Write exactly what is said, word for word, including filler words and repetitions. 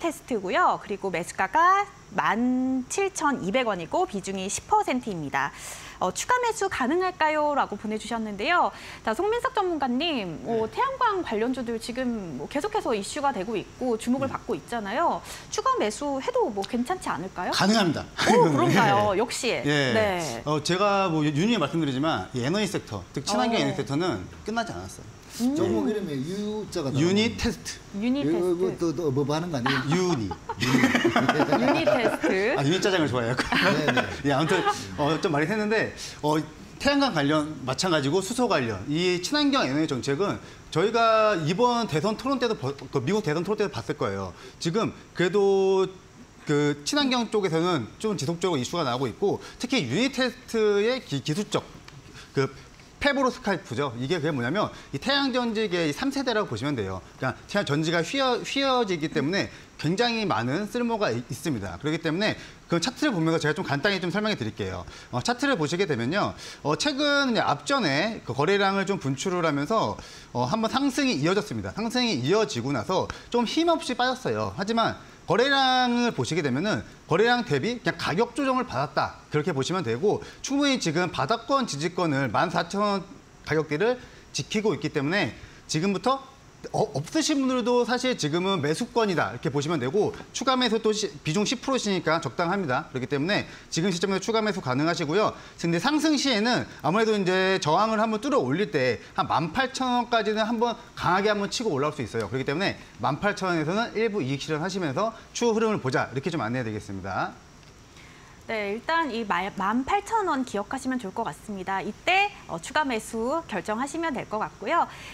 테스트고요. 그리고 매수가가 만 칠천이백 원이고 비중이 십 퍼센트입니다. 어, 추가 매수 가능할까요? 라고 보내주셨는데요. 자, 송민석 전문가님, 어, 태양광 관련주들 지금 뭐 계속해서 이슈가 되고 있고 주목을 받고 있잖아요. 추가 매수해도 뭐 괜찮지 않을까요? 가능합니다. 오, 그런가요? 역시. 예. 네. 어, 제가 뭐 유니에 말씀드리지만 이 에너지 섹터, 즉 친환경 어. 에너지 섹터는 끝나지 않았어요. 음. 종목 이름에 U자가 유니 테스트. 유니 이거 테스트. 또, 또 뭐 하는 거 아니에요? 유니. 유니 테스트. 아, 유니 짜장을 좋아해요. 네네. 예, 아무튼 어, 좀 말이 샜는데 어, 태양광 관련 마찬가지고 수소 관련 이 친환경 에너지 정책은 저희가 이번 대선 토론 때도 버- 그 미국 대선 토론 때도 봤을 거예요. 지금 그래도 그 친환경 쪽에서는 좀 지속적으로 이슈가 나오고 있고 특히 유니 테스트의 기, 기술적 그 페브로스카이프죠. 이게 그게 뭐냐면 이 태양 전지의 삼 세대라고 보시면 돼요. 그러니까 태양 전지가 휘어, 휘어지기 때문에 굉장히 많은 쓸모가 이- 있습니다. 그렇기 때문에 그 차트를 보면서 제가 좀 간단히 좀 설명해 드릴게요. 어, 차트를 보시게 되면요. 어, 최근 이제 앞전에 그 거래량을 좀 분출을 하면서 어, 한번 상승이 이어졌습니다. 상승이 이어지고 나서 좀 힘없이 빠졌어요. 하지만 거래량을 보시게 되면은 거래량 대비 그냥 가격 조정을 받았다. 그렇게 보시면 되고 충분히 지금 바닥권 지지권을 만 사천 원 가격대를 지키고 있기 때문에 지금부터 어, 없으신 분들도 사실 지금은 매수권이다. 이렇게 보시면 되고 추가 매수 또 시, 비중 십 퍼센트시니까 적당합니다. 그렇기 때문에 지금 시점에서 추가 매수 가능하시고요. 근데 상승 시에는 아무래도 이제 저항을 한번 뚫어 올릴 때 한 만 팔천 원까지는 한번 강하게 한번 치고 올라올 수 있어요. 그렇기 때문에 만 팔천 원에서는 일부 이익 실현하시면서 추후 흐름을 보자. 이렇게 좀 안내해 드리겠습니다. 네, 일단 이 만 팔천 원 기억하시면 좋을 것 같습니다. 이때 어, 추가 매수 결정하시면 될 것 같고요.